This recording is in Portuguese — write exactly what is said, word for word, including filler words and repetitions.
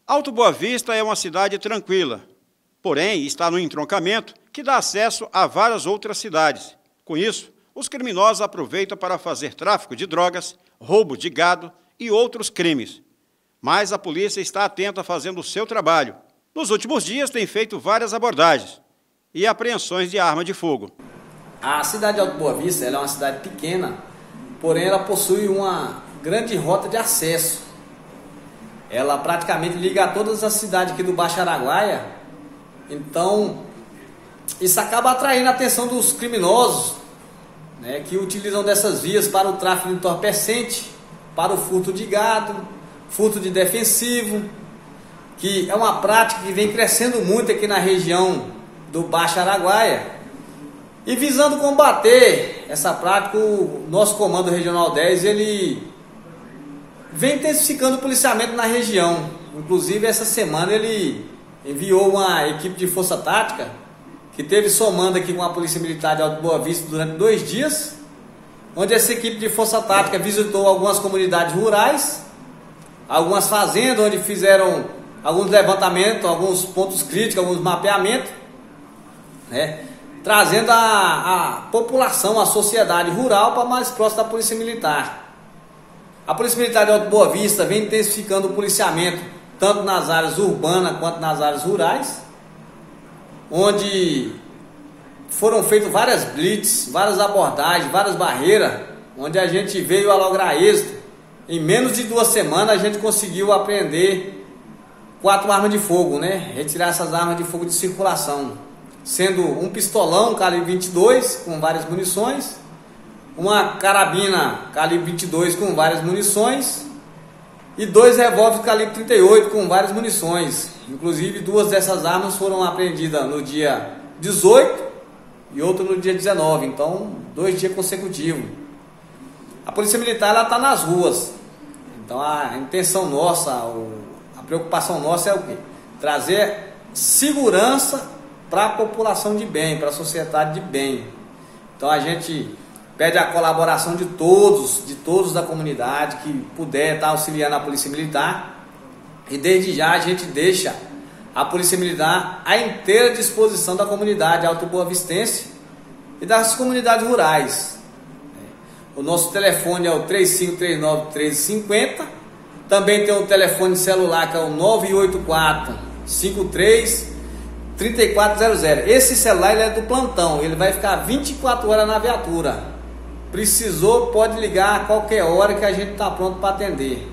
Alto Boa Vista é uma cidade tranquila, porém está no entroncamento que dá acesso a várias outras cidades. Com isso, os criminosos aproveitam para fazer tráfico de drogas, roubo de gado e outros crimes. Mas a polícia está atenta fazendo o seu trabalho. Nos últimos dias tem feito várias abordagens e apreensões de arma de fogo. A cidade de Alto Boa Vista ela é uma cidade pequena, porém ela possui uma grande rota de acesso. Ela praticamente liga a todas as cidades aqui do Baixo Araguaia, então isso acaba atraindo a atenção dos criminosos, né, que utilizam dessas vias para o tráfico de entorpecente, para o furto de gado, furto de defensivo, que é uma prática que vem crescendo muito aqui na região do Baixo Araguaia. E visando combater essa prática, o nosso Comando Regional dez, ele vem intensificando o policiamento na região. Inclusive, essa semana ele enviou uma equipe de força tática que teve somando aqui com a Polícia Militar de Alto Boa Vista durante dois dias, onde essa equipe de força tática visitou algumas comunidades rurais, algumas fazendas, onde fizeram alguns levantamentos, alguns pontos críticos, alguns mapeamentos, né, trazendo a, a população, a sociedade rural para mais próximo da Polícia Militar. A Polícia Militar de Alto Boa Vista vem intensificando o policiamento tanto nas áreas urbanas quanto nas áreas rurais, onde foram feitas várias blitz, várias abordagens, várias barreiras, onde a gente veio a lograr êxito. Em menos de duas semanas a gente conseguiu apreender quatro armas de fogo, né? Retirar essas armas de fogo de circulação, sendo um pistolão calibre vinte e dois com várias munições, uma carabina calibre vinte e dois com várias munições e dois revólveres calibre trinta e oito com várias munições. Inclusive duas dessas armas foram apreendidas no dia dezoito e outra no dia dezenove, então dois dias consecutivos. A Polícia Militar está nas ruas, então a intenção nossa, a preocupação nossa é o quê? Trazer segurança para a população de bem, para a sociedade de bem. Então a gente pede a colaboração de todos, de todos da comunidade que puder estar auxiliando a Polícia Militar. E desde já a gente deixa a Polícia Militar à inteira disposição da comunidade alto boavistense e das comunidades rurais. O nosso telefone é o três cinco três nove, um três cinco zero. Também tem o telefone celular que é o nove oito quatro, cinco três, três quatro zero zero. Esse celular ele é do plantão, ele vai ficar vinte e quatro horas na viatura. Precisou, pode ligar a qualquer hora que a gente está pronto para atender.